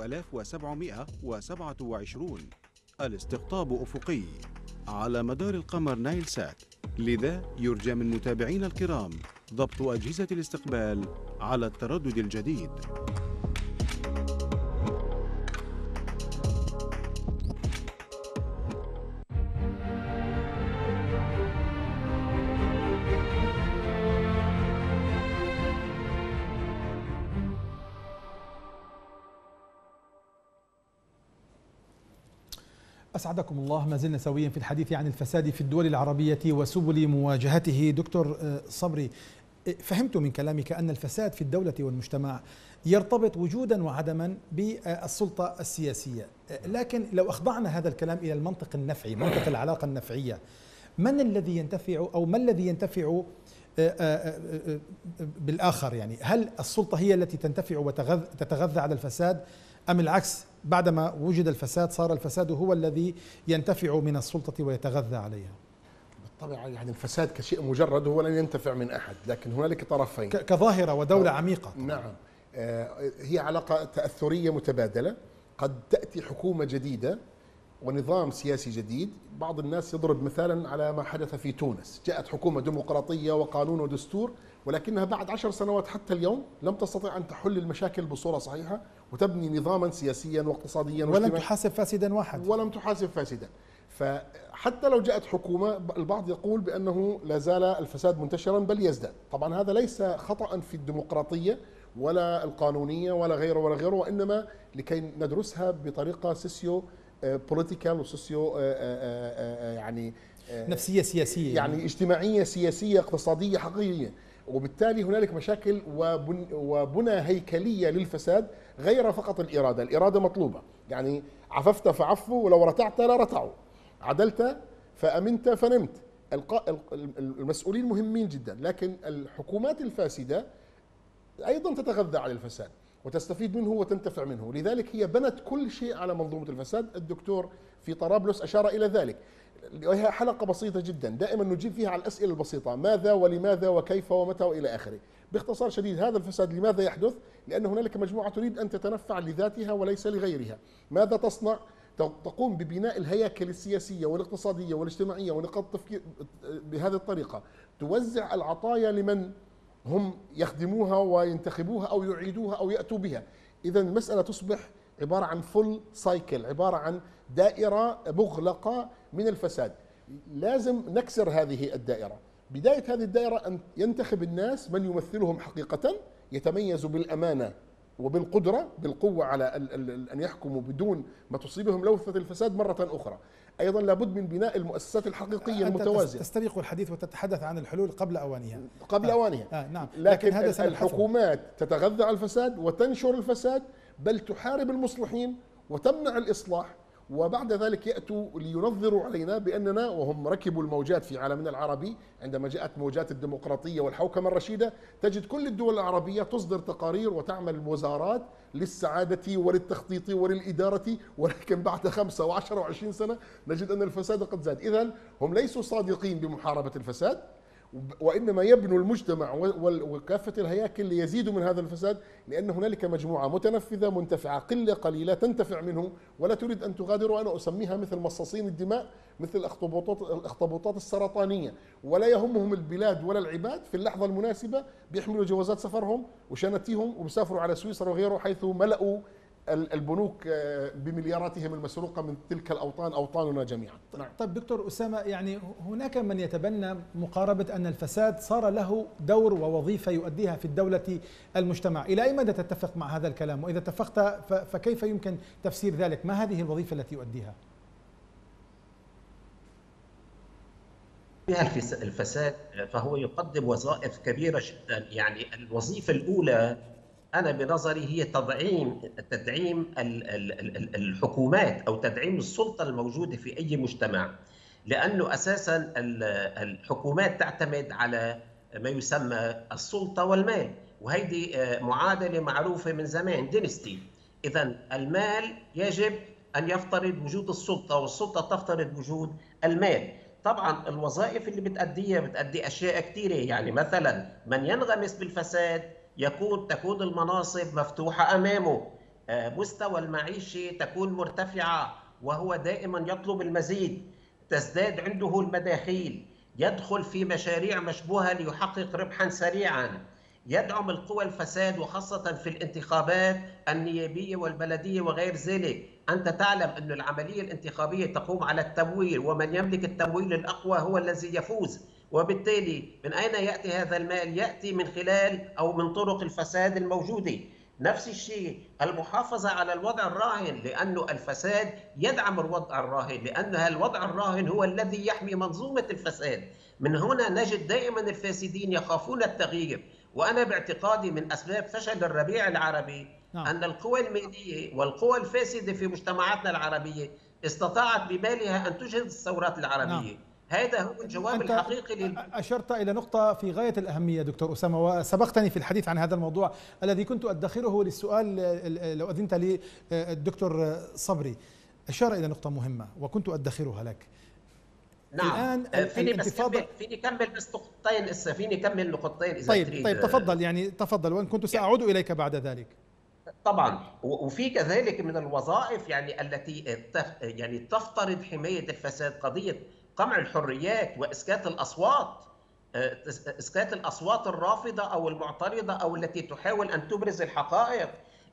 10727 الاستقطاب أفقي على مدار القمر نايل سات، لذا يرجى من متابعينا الكرام ضبط أجهزة الاستقبال على التردد الجديد. أسعدكم الله. ما زلنا سويا في الحديث عن الفساد في الدول العربية وسبل مواجهته. دكتور صبري، فهمت من كلامك أن الفساد في الدولة والمجتمع يرتبط وجودا وعدما بالسلطة السياسية، لكن لو أخضعنا هذا الكلام إلى المنطق النفعي، منطق العلاقة النفعية، من الذي ينتفع أو ما الذي ينتفع بالآخر؟ يعني هل السلطة هي التي تنتفع وتتغذى على الفساد، أم العكس بعدما وجد الفساد صار الفساد هو الذي ينتفع من السلطة ويتغذى عليها؟ بالطبع يعني الفساد كشيء مجرد هو لن ينتفع من أحد، لكن هنالك طرفين كظاهرة ودولة عميقة. نعم، هي علاقة تأثرية متبادلة. قد تأتي حكومة جديدة ونظام سياسي جديد. بعض الناس يضرب مثالا على ما حدث في تونس، جاءت حكومة ديمقراطية وقانون ودستور، ولكنها بعد 10 سنوات حتى اليوم لم تستطع أن تحل المشاكل بصورة صحيحة وتبني نظاما سياسيا واقتصاديا ولم تحاسب فاسدا واحد. ولم تحاسب فاسدا. فحتى لو جاءت حكومة البعض يقول بأنه لا زال الفساد منتشرا بل يزداد. طبعا هذا ليس خطأ في الديمقراطية ولا القانونية ولا غيره ولا غيره، وإنما لكي ندرسها بطريقة سوسيو بوليتيكال وسوسيو يعني نفسية سياسية، يعني اجتماعية سياسية اقتصادية حقيقية. وبالتالي هنالك مشاكل وبنى هيكلية للفساد غير فقط الإرادة. الإرادة مطلوبة، يعني عففت فعفوا ولو رتعت لا رتعوا، عدلت فأمنت فنمت. المسؤولين مهمين جدا، لكن الحكومات الفاسدة أيضا تتغذى على الفساد وتستفيد منه وتنتفع منه. لذلك هي بنت كل شيء على منظومة الفساد. الدكتور في طرابلس أشار إلى ذلك، وهي حلقة بسيطة جدا دائما نجيب فيها على الأسئلة البسيطة: ماذا ولماذا وكيف ومتى وإلى آخره. باختصار شديد، هذا الفساد لماذا يحدث؟ لأن هنالك مجموعة تريد أن تتنفع لذاتها وليس لغيرها. ماذا تصنع؟ تقوم ببناء الهياكل السياسية والاقتصادية والاجتماعية ونقاط التفكير بهذه الطريقة، توزع العطايا لمن هم يخدموها وينتخبوها أو يعيدوها أو يأتوا بها. إذا المسألة تصبح عبارة عن فول سايكل، عبارة عن دائرة مغلقة من الفساد. لازم نكسر هذه الدائرة. بداية هذه الدائرة أن ينتخب الناس من يمثلهم حقيقة، يتميز بالأمانة وبالقدرة بالقوة على أن يحكموا بدون ما تصيبهم لوثة الفساد مرة أخرى. أيضا لابد من بناء المؤسسات الحقيقية المتوازنة. تستريق الحديث وتتحدث عن الحلول قبل أوانها. قبل أوانها. نعم. لكن هذا الحكومات تتغذى على الفساد وتنشر الفساد، بل تحارب المصلحين وتمنع الإصلاح، وبعد ذلك يأتوا لينظروا علينا بأننا، وهم ركبوا الموجات في عالمنا العربي عندما جاءت موجات الديمقراطية والحوكمة الرشيدة. تجد كل الدول العربية تصدر تقارير وتعمل وزارات للسعادة وللتخطيط وللإدارة، ولكن بعد 5 و10 و20 سنة نجد أن الفساد قد زاد. إذن هم ليسوا صادقين بمحاربة الفساد، وإنما يبنوا المجتمع وكافة الهياكل ليزيدوا من هذا الفساد، لأن هنالك مجموعة متنفذة منتفعة قلة قليلة تنتفع منه ولا تريد أن تغادر. وأنا أسميها مثل مصاصين الدماء، مثل الأخطبوطات السرطانية، ولا يهمهم البلاد ولا العباد. في اللحظة المناسبة بيحملوا جوازات سفرهم وشنتيهم وبيسافروا على سويسرا وغيره، حيث ملأوا البنوك بملياراتهم المسروقة من تلك الأوطان، أوطاننا جميعا. نعم. طيب دكتور أسامة، يعني هناك من يتبنى مقاربة أن الفساد صار له دور ووظيفة يؤديها في الدولة المجتمع. إلى أي مدى تتفق مع هذا الكلام؟ وإذا اتفقت فكيف يمكن تفسير ذلك؟ ما هذه الوظيفة التي يؤديها؟ الفساد فهو يقدم وظائف كبيرة جدا. يعني الوظيفة الأولى أنا بنظري هي تدعيم الحكومات أو تدعيم السلطة الموجودة في أي مجتمع، لأنه أساساً الحكومات تعتمد على ما يسمى السلطة والمال، وهيدي معادلة معروفة من زمان، دينستي. إذن المال يجب أن يفترض وجود السلطة، والسلطة تفترض وجود المال. طبعاً الوظائف اللي بتأدي أشياء كثيرة. يعني مثلاً من ينغمس بالفساد تكون المناصب مفتوحة أمامه، مستوى المعيشة تكون مرتفعة وهو دائما يطلب المزيد، تزداد عنده المداخيل، يدخل في مشاريع مشبوهة ليحقق ربحا سريعا، يدعم القوى الفساد وخاصة في الانتخابات النيابية والبلدية وغير ذلك. أنت تعلم أن العملية الانتخابية تقوم على التمويل، ومن يملك التمويل الأقوى هو الذي يفوز. وبالتالي من أين يأتي هذا المال؟ يأتي من خلال أو من طرق الفساد الموجودة. نفس الشيء المحافظة على الوضع الراهن، لأنه الفساد يدعم الوضع الراهن، لأن الوضع الراهن هو الذي يحمي منظومة الفساد. من هنا نجد دائما الفاسدين يخافون التغيير. وأنا باعتقادي من أسباب فشل الربيع العربي أن القوى المالية والقوى الفاسدة في مجتمعاتنا العربية استطاعت بمالها أن تجهض الثورات العربية. هذا هو الجواب الحقيقي. أشرت إلى نقطة في غاية الأهمية دكتور أسامة، وسبقتني في الحديث عن هذا الموضوع الذي كنت أدخره للسؤال لو أذنت لي الدكتور صبري. أشار إلى نقطة مهمة وكنت أدخرها لك. نعم. فيني كمل بس نقطتين فيني كمل نقطتين إذا تريد. طيب تفضل، يعني تفضل، وإن كنت سأعود إليك بعد ذلك. طبعا. وفي كذلك من الوظائف يعني التي يعني تفترض حماية الفساد، قضية قمع الحريات وإسكات الأصوات، إسكات الأصوات الرافضة أو المعترضة أو التي تحاول أن تبرز الحقائق،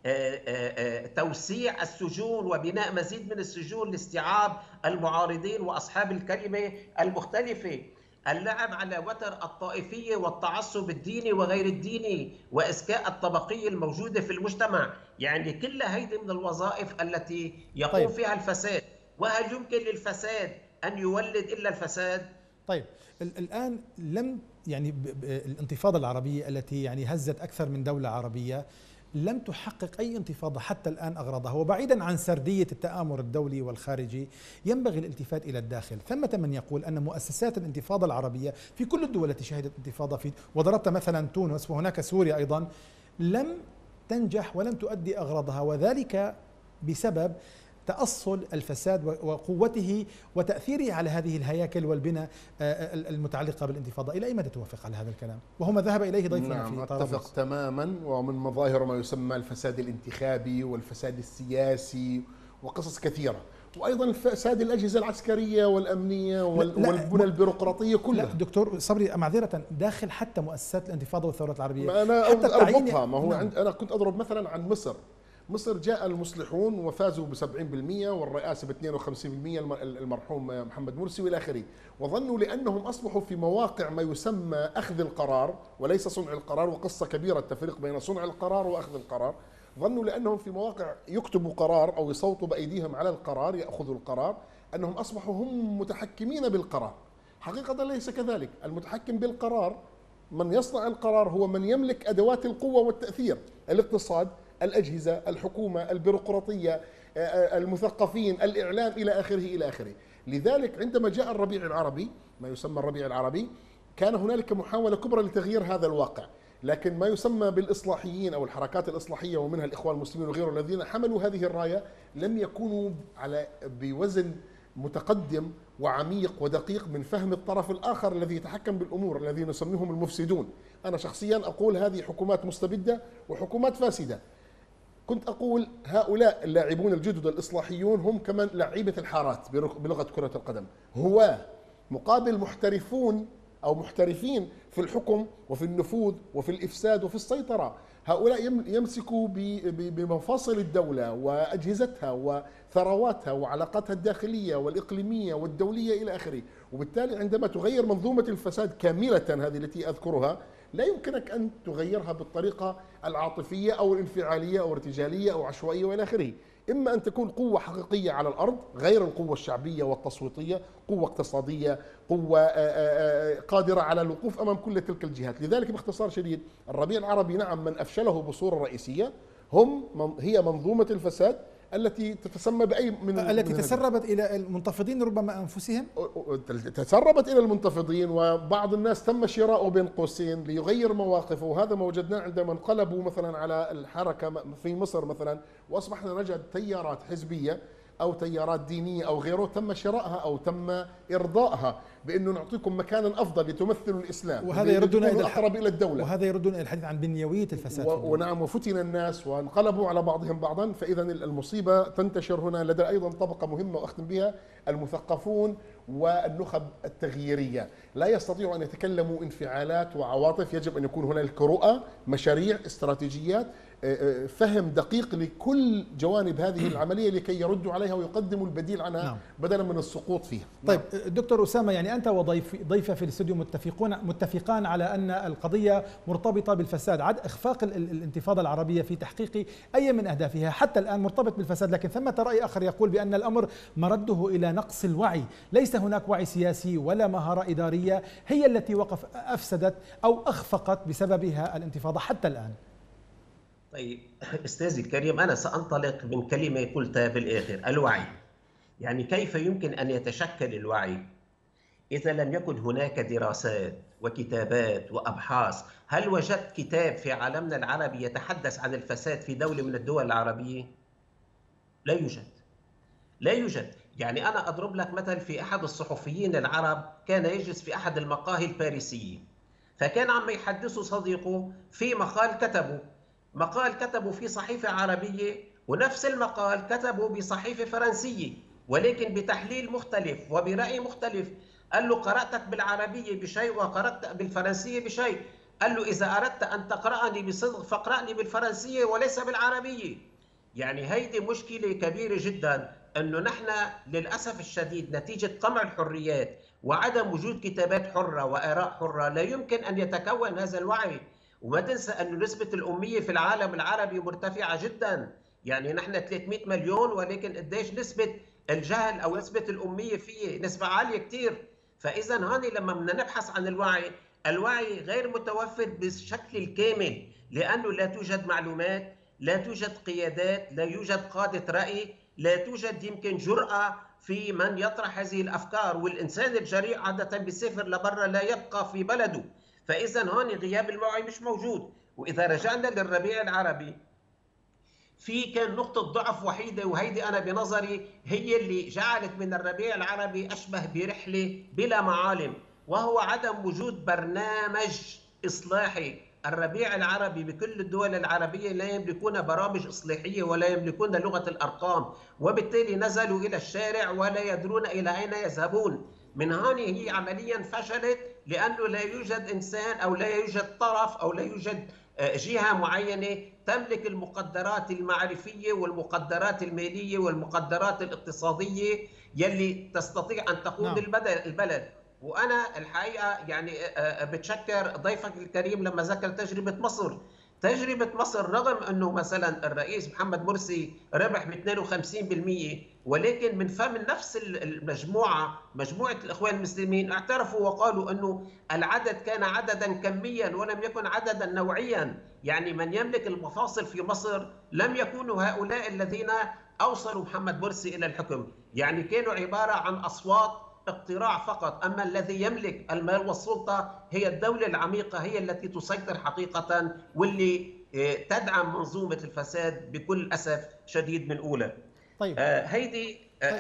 توسيع السجون وبناء مزيد من السجون لاستيعاب المعارضين وأصحاب الكلمة المختلفة، اللعب على وتر الطائفية والتعصب الديني وغير الديني، وإسكاء الطبقية الموجودة في المجتمع. يعني كل هيدي من الوظائف التي يقوم فيها الفساد. وهل يمكن للفساد أن يولد إلا الفساد؟ طيب الآن لم يعني الانتفاضة العربية التي يعني هزت أكثر من دولة عربية لم تحقق أي انتفاضة حتى الآن أغرضها. وبعيدا عن سردية التآمر الدولي والخارجي، ينبغي الالتفات إلى الداخل. ثمة من يقول أن مؤسسات الانتفاضة العربية في كل الدول التي شهدت انتفاضة، وضربت مثلا تونس وهناك سوريا أيضا، لم تنجح ولم تؤدي أغراضها، وذلك بسبب تأصل الفساد وقوته وتأثيره على هذه الهياكل والبنى المتعلقة بالانتفاضة. إلى أي مدى توافق على هذا الكلام؟ وهو ما ذهب إليه ضيفنا نعم في طرابلس. أتفق تماما. ومن مظاهر ما يسمى الفساد الانتخابي والفساد السياسي وقصص كثيرة. وايضا فساد الاجهزه العسكريه والامنيه والبنى البيروقراطيه كلها. لا دكتور صبري، معذره، داخل حتى مؤسسات الانتفاضه والثورات العربيه. ما انا حتى اربطها، ما هو انا كنت اضرب مثلا عن مصر. مصر جاء المصلحون وفازوا ب 70% والرئاسه ب 52%، المرحوم محمد مرسي والى اخره، وظنوا لانهم اصبحوا في مواقع ما يسمى اخذ القرار وليس صنع القرار، وقصه كبيره التفريق بين صنع القرار واخذ القرار. ظنوا لانهم في مواقع يكتبوا قرار او يصوتوا بايديهم على القرار، ياخذوا القرار، انهم اصبحوا هم متحكمين بالقرار. حقيقه ليس كذلك. المتحكم بالقرار، من يصنع القرار هو من يملك ادوات القوه والتاثير: الاقتصاد، الأجهزة، الحكومة، البيروقراطية، المثقفين، الإعلام، إلى آخره إلى آخره. لذلك عندما جاء الربيع العربي، ما يسمى الربيع العربي، كان هنالك محاولة كبرى لتغيير هذا الواقع، لكن ما يسمى بالإصلاحيين أو الحركات الإصلاحية ومنها الإخوان المسلمين وغيرهم الذين حملوا هذه الراية لم يكونوا بوزن متقدم وعميق ودقيق من فهم الطرف الآخر الذي يتحكم بالأمور، الذي نسميهم المفسدون. أنا شخصيا أقول هذه حكومات مستبدة وحكومات فاسدة. كنت أقول هؤلاء اللاعبون الجدد الإصلاحيون هم كمان لعيبة الحارات بلغة كرة القدم، هو مقابل محترفون أو محترفين في الحكم وفي النفوذ وفي الإفساد وفي السيطرة. هؤلاء يمسكوا بمفاصل الدولة وأجهزتها وثرواتها وعلاقاتها الداخلية والإقليمية والدولية إلى آخره، وبالتالي عندما تغير منظومة الفساد كاملة هذه التي أذكرها لا يمكنك أن تغيرها بالطريقة العاطفية أو الانفعالية أو ارتجالية أو عشوائية وإلى آخره. إما أن تكون قوة حقيقية على الأرض غير القوة الشعبية والتصويتية، قوة اقتصادية، قوة قادرة على الوقوف أمام كل تلك الجهات. لذلك باختصار شديد الربيع العربي نعم من أفشله بصورة رئيسية هي منظومة الفساد التي تتسمى بأي التي تسربت إلى المنتفضين ربما أنفسهم، تسربت إلى المنتفضين، وبعض الناس تم شراؤه بين قوسين ليغير مواقفه. وهذا ما وجدناه عندما انقلبوا مثلا على الحركة في مصر مثلا، وأصبحنا نجد تيارات حزبية أو تيارات دينية أو غيره تم شرائها أو تم إرضائها بأنه نعطيكم مكانا أفضل لتمثلوا الإسلام، وهذا يردنا إلى أقرب إلى الدولة، وهذا يردنا إلى الحديث عن بنيوية الفساد. ونعم، وفتن الناس وانقلبوا على بعضهم بعضا. فإذا المصيبة تنتشر هنا لدى أيضا طبقة مهمة وأختم بها: المثقفون والنخب التغييرية. لا يستطيعوا أن يتكلموا انفعالات وعواطف، يجب أن يكون هنالك رؤى، مشاريع، استراتيجيات، فهم دقيق لكل جوانب هذه العملية لكي يردوا عليها ويقدموا البديل عنها. نعم. بدلا من السقوط فيها. طيب دكتور أسامة، يعني أنت وضيفة في الاستوديو متفقان على أن القضية مرتبطة بالفساد، إخفاق الانتفاضة العربية في تحقيق أي من أهدافها حتى الآن مرتبط بالفساد، لكن ثمة رأي آخر يقول بأن الأمر مرده إلى نقص الوعي، ليس هناك وعي سياسي ولا مهارة إدارية هي التي أفسدت أو أخفقت بسببها الانتفاضة حتى الآن. طيب أستاذي الكريم، أنا سأنطلق من كلمة قلتها بالآخر: الوعي. يعني كيف يمكن أن يتشكل الوعي إذا لم يكن هناك دراسات وكتابات وأبحاث؟ هل وجدت كتاب في عالمنا العربي يتحدث عن الفساد في دولة من الدول العربية؟ لا يوجد، لا يوجد. يعني أنا أضرب لك مثل: في أحد الصحفيين العرب كان يجلس في أحد المقاهي الباريسية، فكان عم يحدثه صديقه في مقال كتبه في صحيفة عربية، ونفس المقال كتبه بصحيفة فرنسية، ولكن بتحليل مختلف وبرأي مختلف. قال له: قرأتك بالعربية بشيء وقرأت بالفرنسية بشيء. قال له: إذا أردت أن تقرأني بصدق فاقرأني بالفرنسية وليس بالعربية. يعني هيدي مشكلة كبيرة جدا، أنه نحن للأسف الشديد نتيجة قمع الحريات وعدم وجود كتابات حرة وآراء حرة لا يمكن أن يتكون هذا الوعي. وما تنسى أن نسبة الأمية في العالم العربي مرتفعة جدا، يعني نحن 300 مليون، ولكن قديش نسبة الجهل أو نسبة الأمية فيه نسبة عالية كتير. فإذا هون لما بدنا نبحث عن الوعي غير متوفر بالشكل الكامل، لأنه لا توجد معلومات، لا توجد قيادات، لا يوجد قادة رأي، لا توجد يمكن جرأة في من يطرح هذه الأفكار. والإنسان الجريء عادة بيسافر لبرا، لا يبقى في بلده. فإذا هون غياب الوعي مش موجود. وإذا رجعنا للربيع العربي، كان نقطة ضعف وحيدة، وهيدي أنا بنظري هي اللي جعلت من الربيع العربي أشبه برحلة بلا معالم، وهو عدم وجود برنامج إصلاحي الربيع العربي بكل الدول العربية لا يملكون برامج إصلاحية ولا يملكون لغة الأرقام، وبالتالي نزلوا إلى الشارع ولا يدرون إلى أين يذهبون. من هون هي عمليا فشلت، لأنه لا يوجد إنسان أو لا يوجد طرف أو لا يوجد جهة معينة تملك المقدرات المعرفية والمقدرات المالية والمقدرات الاقتصادية يلي تستطيع أن تقود البلد. وأنا الحقيقة يعني بتشكر ضيفك الكريم لما ذكر تجربة مصر. تجربة مصر رغم أنه مثلا الرئيس محمد مرسي ربح ب 52%، ولكن من فم نفس مجموعة الإخوان المسلمين اعترفوا وقالوا أنه العدد كان عددا كميا ولم يكن عددا نوعيا. يعني من يملك المفاصل في مصر لم يكونوا هؤلاء الذين أوصلوا محمد مرسي إلى الحكم، يعني كانوا عبارة عن أصوات اقتراع فقط. أما الذي يملك المال والسلطة هي الدولة العميقة، هي التي تسيطر حقيقة واللي تدعم منظومة الفساد بكل أسف شديد من أولى. طيب. هيدي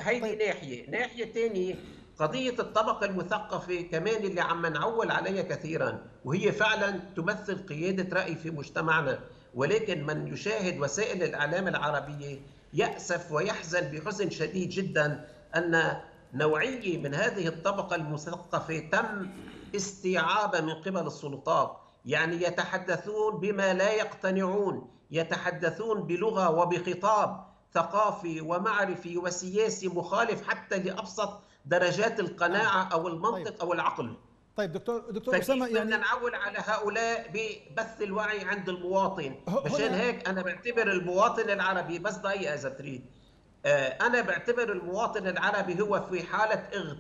ناحية ثانية قضية الطبقة المثقفة كمان اللي عم نعول عليها كثيرا، وهي فعلا تمثل قيادة رأي في مجتمعنا. ولكن من يشاهد وسائل الإعلام العربية يأسف ويحزن بحزن شديد جدا أن نوعية من هذه الطبقة المثقفة تم استيعابها من قبل السلطات. يعني يتحدثون بما لا يقتنعون، يتحدثون بلغة وبخطاب ثقافي ومعرفي وسياسي مخالف حتى لأبسط درجات القناعة أو المنطق أو العقل. طيب دكتور أسامة، يعني نعول على هؤلاء ببث الوعي عند المواطن. مشان هيك أنا بعتبر المواطن العربي، بس دقيقة إذا تريد، أنا بعتبر المواطن العربي هو في حالة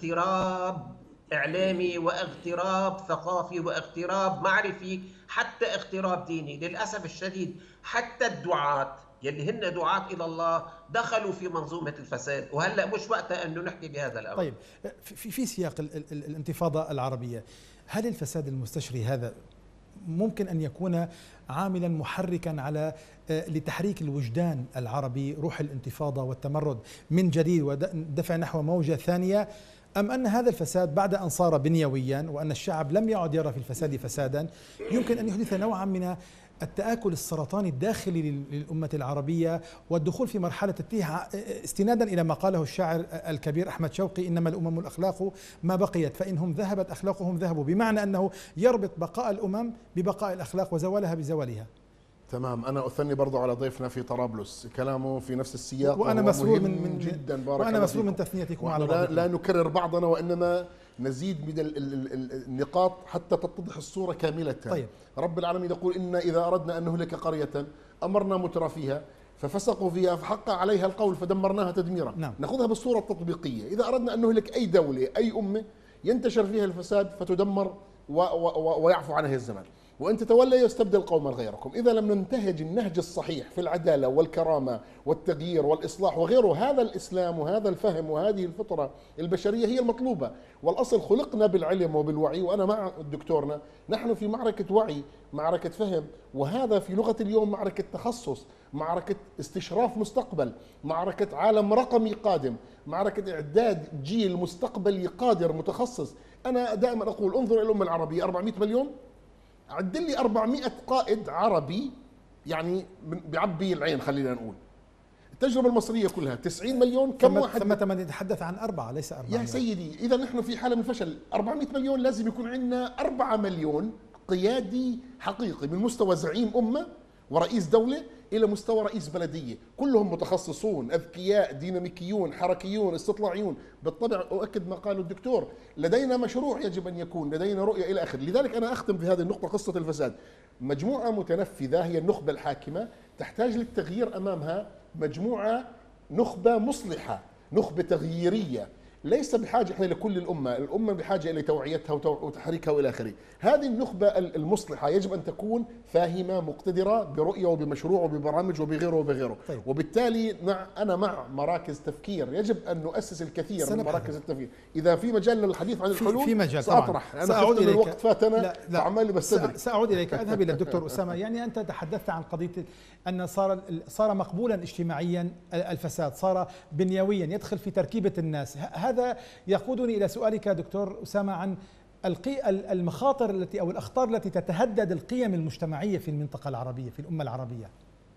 اغتراب إعلامي واغتراب ثقافي واغتراب معرفي، حتى اغتراب ديني. للأسف الشديد حتى الدعاة يلي هن دعاة إلى الله دخلوا في منظومة الفساد، وهلأ مش وقتها أنه نحكي بهذا الأمر. طيب، في سياق الانتفاضة العربية، هل الفساد المستشري هذا ممكن أن يكون عاملا محركا على لتحريك الوجدان العربي، روح الانتفاضة والتمرد من جديد ودفع نحو موجة ثانية، أم أن هذا الفساد بعد أن صار بنيويا وأن الشعب لم يعد يرى في الفساد فسادا يمكن أن يحدث نوعا من التآكل السرطاني الداخلي للأمة العربية والدخول في مرحلة التيه، استنادا إلى ما قاله الشاعر الكبير أحمد شوقي: إنما الأمم الأخلاق ما بقيت فإنهم ذهبت أخلاقهم ذهبوا، بمعنى أنه يربط بقاء الأمم ببقاء الأخلاق وزوالها بزوالها. تمام. أنا أثني برضو على ضيفنا في طرابلس، كلامه في نفس السياق، وأنا مسرور من جدا. بارك وأنا مسرور من تثنيتكم على لا نكرر بعضنا، وإنما نزيد من النقاط حتى تتضح الصورة كاملة. طيب. رب العالمين يقول: إن إذا أردنا أن نهلك قرية أمرنا مترى فيها ففسقوا فيها فحق عليها القول فدمرناها تدميرا. نعم. نأخذها بالصورة التطبيقية. إذا أردنا أن نهلك أي دولة أي أمة ينتشر فيها الفساد فتدمر ويعفو عنها الزمان، وأن تتولى يستبدل قوما غيركم. إذا لم ننتهج النهج الصحيح في العدالة والكرامة والتغيير والإصلاح وغيره، هذا الإسلام وهذا الفهم وهذه الفطرة البشرية هي المطلوبة. والأصل خلقنا بالعلم وبالوعي، وأنا مع دكتورنا، نحن في معركة وعي، معركة فهم، وهذا في لغة اليوم معركة تخصص، معركة استشراف مستقبل، معركة عالم رقمي قادم، معركة إعداد جيل مستقبلي قادر متخصص. أنا دائما أقول: انظر إلى الأمة العربية، 400 مليون، عدل لي 400 قائد عربي يعني بعبي العين. خلينا نقول التجربة المصرية كلها 90 مليون، كم واحد؟ ثم نتحدث عن 4 ليس 4. يا سيدي، إذا نحن في حالة من الفشل. 400 مليون لازم يكون عندنا 4 مليون قيادي حقيقي، من مستوى زعيم أمة ورئيس دولة إلى مستوى رئيس بلدية، كلهم متخصصون، أذكياء، ديناميكيون، حركيون، استطلاعيون. بالطبع أؤكد ما قاله الدكتور، لدينا مشروع يجب أن يكون، لدينا رؤية إلى آخره. لذلك أنا أختم في هذه النقطة، قصة الفساد. مجموعة متنفذة هي النخبة الحاكمة، تحتاج للتغيير أمامها مجموعة نخبة مصلحة، نخبة تغييرية، ليس بحاجة احنا لكل الأمة بحاجة إلى توعيتها وتحريكها وإلى آخره. هذه النخبة المصلحة يجب أن تكون فاهمة مقتدرة برؤية وبمشروع وببرامج وبغيره وبغيره. طيب. وبالتالي أنا مع مراكز تفكير، يجب أن نؤسس الكثير من مراكز التفكير. إذا في مجال للحديث عن الحلول في مجال سأطرح. أنا خفت إليك. الوقت فاتنا فعمالي بستدرك. سأعود إليك. أذهب إلى الدكتور أسامة. يعني أنت تحدثت عن قضية أن صار مقبولا اجتماعيا الفساد، صار بنيويا يدخل في تركيبة الناس. هذا يقودني إلى سؤالك دكتور أسامة عن المخاطر التي أو الأخطار التي تتهدد القيم المجتمعية في المنطقة العربية، في الأمة العربية؟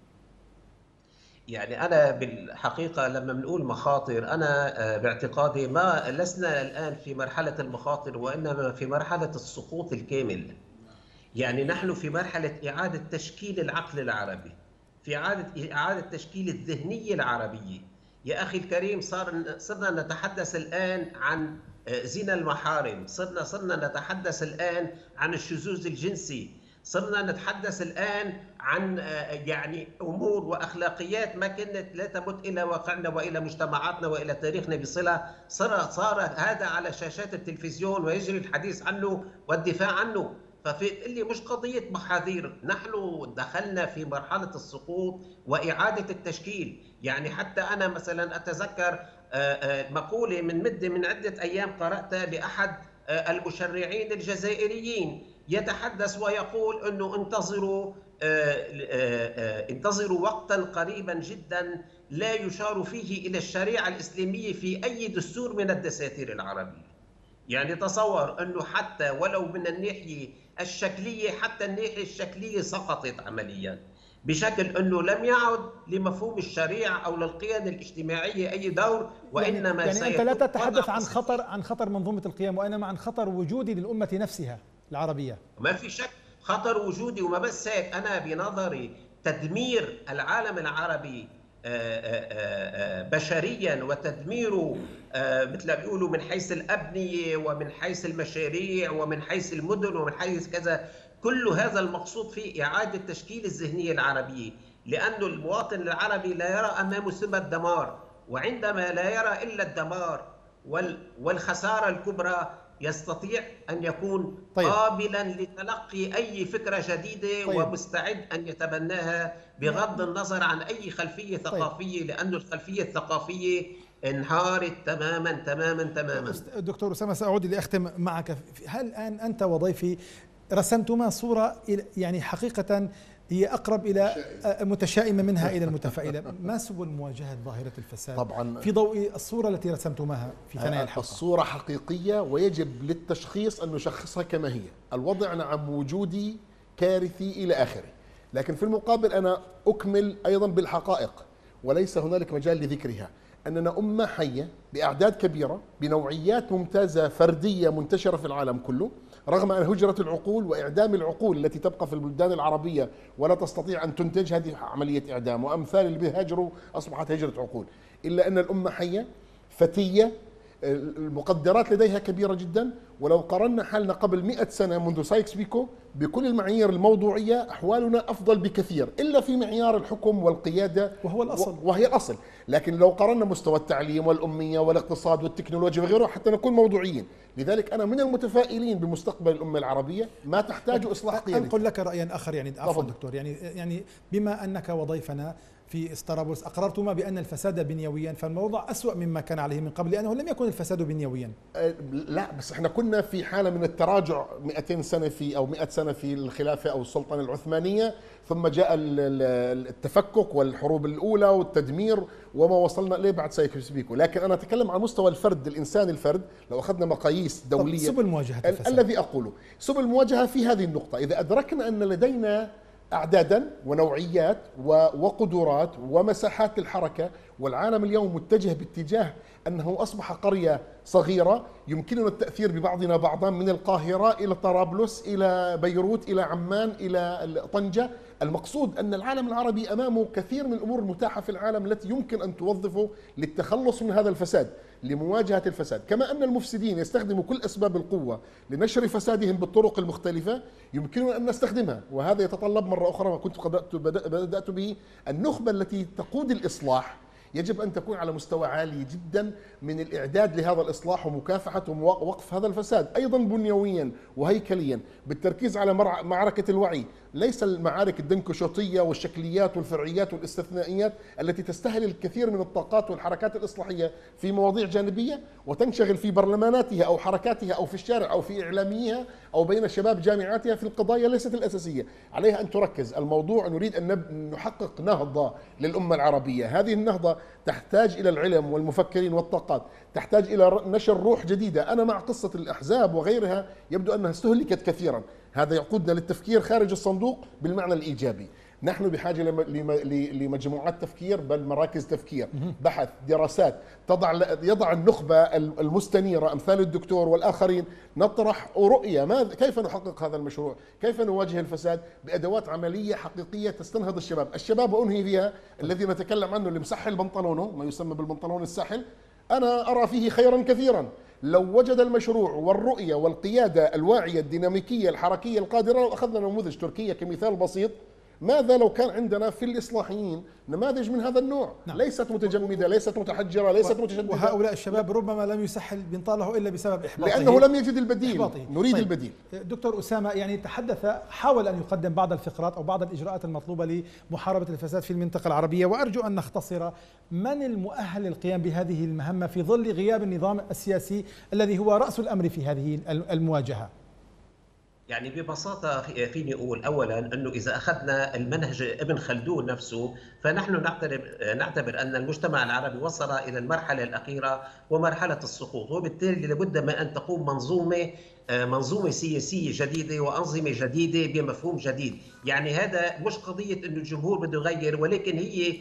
يعني أنا بالحقيقة لما بنقول مخاطر، أنا باعتقادي ما لسنا الآن في مرحلة المخاطر، وإنما في مرحلة السقوط الكامل. يعني نحن في مرحلة إعادة تشكيل العقل العربي، في إعادة تشكيل الذهنية العربية. يا أخي الكريم، صرنا نتحدث الآن عن زنا المحارم، صرنا نتحدث الآن عن الشذوذ الجنسي، صرنا نتحدث الآن عن يعني أمور وأخلاقيات ما كانت لا تمت إلى واقعنا وإلى مجتمعاتنا وإلى تاريخنا بصلة. صار هذا على شاشات التلفزيون ويجري الحديث عنه والدفاع عنه. ففي اللي مش قضية محاذير، نحن دخلنا في مرحلة السقوط وإعادة التشكيل. يعني حتى أنا مثلا أتذكر مقولة من عدة أيام قرأتها لأحد المشرعين الجزائريين، يتحدث ويقول أنه انتظروا وقتا قريبا جدا لا يشار فيه إلى الشريعة الإسلامية في أي دستور من الدساتير العربية. يعني تصور أنه حتى ولو من الناحية الشكلية، حتى الناحية الشكلية سقطت عمليا، بشكل أنه لم يعد لمفهوم الشريعة أو للقيم الاجتماعية أي دور، وإنما يعني أنت لا تتحدث عن خطر منظومة القيم، وإنما عن خطر وجودي للأمة نفسها العربية. ما في شك خطر وجودي. وما بس هيك، أنا بنظري تدمير العالم العربي بشريا، وتدميره مثل ما بيقولوا من حيث الأبنية ومن حيث المشاريع ومن حيث المدن ومن حيث كذا، كل هذا المقصود فيه إعادة تشكيل الذهنية العربية. لأن المواطن العربي لا يرى أمامه سوى الدمار، وعندما لا يرى إلا الدمار والخسارة الكبرى يستطيع أن يكون قابلا لتلقي أي فكرة جديدة ومستعد أن يتبناها بغض النظر عن أي خلفية ثقافية، لأن الخلفية الثقافية انهارت تماما تماما تماما. دكتور أسامة، سأعود لأختم معك. هل الآن أنت وضيفي رسمتما صورة يعني حقيقة هي أقرب إلى متشائمة منها إلى المتفائلة؟ ما سبل مواجهة ظاهرة الفساد طبعا في ضوء الصورة التي رسمتماها في ثنايا الحلقة؟ الصورة حقيقية ويجب للتشخيص أن نشخصها كما هي. الوضع نعم وجودي كارثي إلى آخره، لكن في المقابل أنا أكمل أيضا بالحقائق وليس هنالك مجال لذكرها. أننا أمة حية بأعداد كبيرة بنوعيات ممتازة فردية منتشرة في العالم كله، رغم أن هجرة العقول وإعدام العقول التي تبقى في البلدان العربية ولا تستطيع أن تنتج، هذه عملية إعدام، وأمثال اللي بيهاجروا أصبحت هجرة عقول. إلا أن الأمة حية فتية، المقدرات لديها كبيرة جدا. ولو قارنا حالنا قبل 100 سنة منذ سايكس بيكو بكل المعايير الموضوعية أحوالنا أفضل بكثير، إلا في معيار الحكم والقيادة وهو الأصل، وهي الأصل. لكن لو قارنا مستوى التعليم والأمية والاقتصاد والتكنولوجيا وغيره حتى نكون موضوعيين. لذلك أنا من المتفائلين بمستقبل الأمة العربية، ما تحتاج إصلاح قيادي. أنقل لك رأيا آخر، يعني عفوا دكتور، يعني بما أنك وضيفنا في طرابلس أقررتما بأن الفساد بنيويا، فالموضوع أسوأ مما كان عليه من قبل، لأنه لم يكن الفساد بنيويا. لا، بس احنا كنا في حالة من التراجع 200 سنة أو 100 سنة في الخلافة أو السلطنة العثمانية، ثم جاء التفكك والحروب الأولى والتدمير وما وصلنا إليه بعد سايكس بيكو. لكن أنا أتكلم عن مستوى الفرد، الإنسان الفرد. لو أخذنا مقاييس دولية، سبل مواجهة الفساد، الذي أقوله سبل المواجهة في هذه النقطة، إذا أدركنا أن لدينا أعدادا ونوعيات وقدرات ومساحات للحركة، والعالم اليوم متجه باتجاه أنه أصبح قرية صغيرة يمكننا التأثير ببعضنا بعضا، من القاهرة إلى طرابلس إلى بيروت إلى عمان إلى طنجة. المقصود أن العالم العربي أمامه كثير من الأمور المتاحة في العالم التي يمكن أن توظفه للتخلص من هذا الفساد، لمواجهة الفساد. كما أن المفسدين يستخدموا كل أسباب القوة لنشر فسادهم بالطرق المختلفة، يمكننا أن نستخدمها. وهذا يتطلب مرة أخرى ما كنت بدأت به، النخبة التي تقود الإصلاح يجب أن تكون على مستوى عالي جدا من الإعداد لهذا الإصلاح ومكافحة ووقف هذا الفساد، أيضا بنيويا وهيكليا، بالتركيز على معركة الوعي، ليس المعارك الدنكشوطية والشكليات والفرعيات والاستثنائيات التي تستهلك الكثير من الطاقات والحركات الإصلاحية في مواضيع جانبية وتنشغل في برلماناتها أو حركاتها أو في الشارع أو في إعلاميها أو بين شباب جامعاتها في القضايا ليست الأساسية. عليها أن تركز. الموضوع نريد أن نحقق نهضة للأمة العربية. هذه النهضة تحتاج إلى العلم والمفكرين والطاقات، تحتاج إلى نشر روح جديدة. أنا مع قصة الأحزاب وغيرها يبدو أنها استهلكت كثيرا. هذا يقودنا للتفكير خارج الصندوق بالمعنى الإيجابي. نحن بحاجة لمجموعات تفكير، بل مراكز تفكير، بحث، دراسات يضع النخبة المستنيرة أمثال الدكتور والآخرين نطرح رؤية كيف نحقق هذا المشروع، كيف نواجه الفساد بأدوات عملية حقيقية تستنهض الشباب. وأنهي فيها الذي نتكلم عنه اللي مسحل بنطلونه، ما يسمى بالبنطلون الساحل، أنا أرى فيه خيرا كثيرا. لو وجد المشروع والرؤية والقيادة الواعية الديناميكية الحركية القادرة. لو أخذنا نموذج تركيا كمثال بسيط، ماذا لو كان عندنا في الإصلاحيين نماذج من هذا النوع؟ نعم. ليست متجمدة، ليست متحجرة، ليست متشددة. وهؤلاء الشباب ربما لم يسحل بنطاله إلا بسبب إحباطه، لأنه لم يجد البديل. نريد طيب. البديل. دكتور أسامة يعني حاول أن يقدم بعض الفقرات أو بعض الإجراءات المطلوبة لمحاربة الفساد في المنطقة العربية، وأرجو أن نختصر. من المؤهل للقيام بهذه المهمة في ظل غياب النظام السياسي الذي هو رأس الأمر في هذه المواجهة؟ يعني ببساطة فيني أقول أولا أنه إذا أخذنا المنهج ابن خلدون نفسه، فنحن نعتبر أن المجتمع العربي وصل إلى المرحلة الأخيرة ومرحلة السقوط، وبالتالي لابد من أن تقوم منظومة سياسية جديدة وأنظمة جديدة بمفهوم جديد. يعني هذا مش قضية أنه الجمهور بده يغير، ولكن هي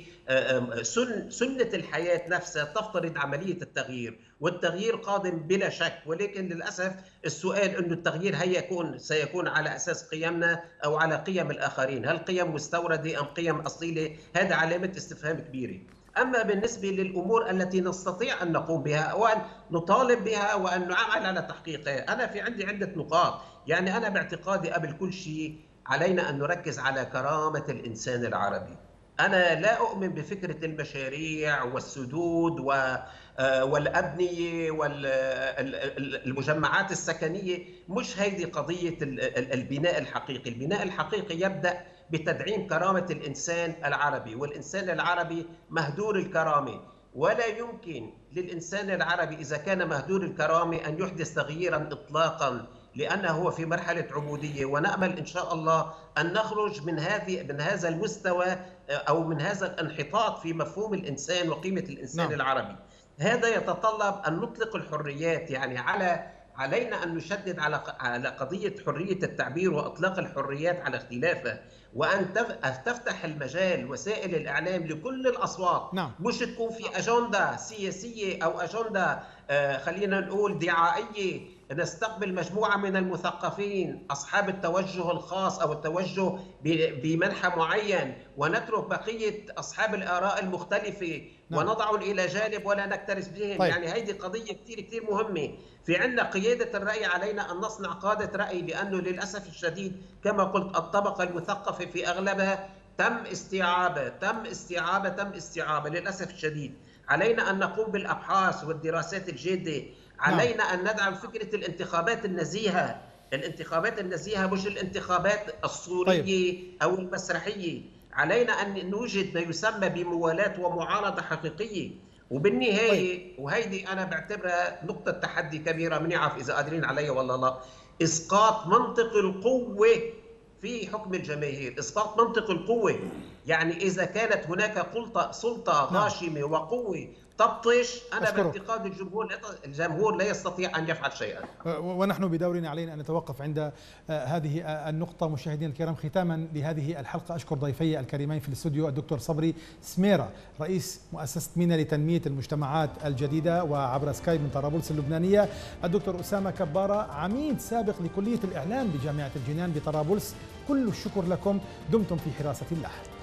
سنة الحياة نفسها تفترض عملية التغيير، والتغيير قادم بلا شك. ولكن للأسف السؤال أنه التغيير سيكون على أساس قيمنا أو على قيم الآخرين. هل قيم مستوردة أم قيم أصيلة؟ هذا علامة استفهام كبيرة. أما بالنسبة للأمور التي نستطيع أن نقوم بها وأن نطالب بها وأن نعمل على تحقيقها، أنا في عندي عدة نقاط. يعني أنا باعتقادي قبل كل شيء علينا أن نركز على كرامة الإنسان العربي. أنا لا أؤمن بفكرة المشاريع والسدود والأبنية والمجمعات السكنية. مش هيدي قضية البناء الحقيقي. البناء الحقيقي يبدأ بتدعيم كرامة الإنسان العربي، والإنسان العربي مهدور الكرامة، ولا يمكن للإنسان العربي إذا كان مهدور الكرامة أن يحدث تغييرا إطلاقا، لأنه هو في مرحلة عبودية. ونأمل إن شاء الله أن نخرج من هذا المستوى أو من هذا الانحطاط في مفهوم الإنسان وقيمة الإنسان العربي. هذا يتطلب أن نطلق الحريات. يعني علينا أن نشدد على قضية حرية التعبير وإطلاق الحريات على اختلافها، وأن تفتح المجال وسائل الإعلام لكل الأصوات. مش تكون في أجندة سياسية أو أجندة خلينا نقول دعائية نستقبل مجموعة من المثقفين أصحاب التوجه الخاص أو التوجه بمنحى معين، ونترك بقية أصحاب الآراء المختلفة ونضعهم إلى جانب ولا نكترث بهم. طيب. يعني هذه قضية كثير مهمة. في عندنا قيادة الرأي، علينا أن نصنع قادة رأي، لأنه للأسف الشديد كما قلت الطبقة المثقفة في أغلبها تم استيعابها للأسف الشديد. علينا أن نقوم بالأبحاث والدراسات الجادة. علينا أن ندعم فكرة الانتخابات النزيهة. الانتخابات النزيهة مش الانتخابات الصورية أو المسرحية. علينا أن نوجد ما يسمى بموالاة ومعارضة حقيقية. وبالنهاية وهيدي أنا بعتبرها نقطة تحدي كبيرة، من يعرف إذا قادرين عليها ولا لا، إسقاط منطق القوة في حكم الجماهير. إسقاط منطق القوة، يعني إذا كانت هناك سلطة غاشمة وقوة تبطش، أنا باعتقاد الجمهور لا يستطيع أن يفعل شيئا. ونحن بدورنا علينا أن نتوقف عند هذه النقطة. مشاهدينا الكرام، ختاما لهذه الحلقة أشكر ضيفي الكريمين في الاستوديو الدكتور صبري سميرة رئيس مؤسسة مينا لتنمية المجتمعات الجديدة وعبر سكايب من طرابلس اللبنانية، الدكتور أسامة كبارة عميد سابق لكلية الإعلام بجامعة الجنان بطرابلس. كل الشكر لكم، دمتم في حراسة الله.